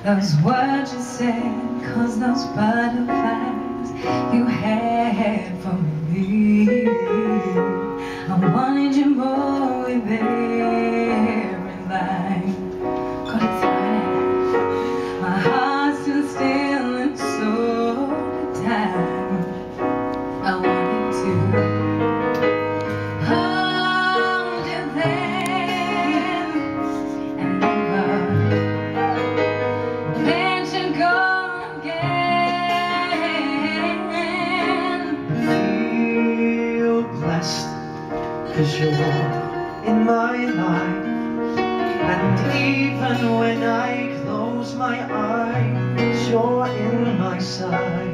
those words you said, 'cause those butterflies you had for me. I wanted you more with every line. Got it thrown. My heart's still still and so tired. I wanted to hold you then and never let you go again. Feel blessed 'cause you're in my life, and even when I close my eyes, you're in my sight.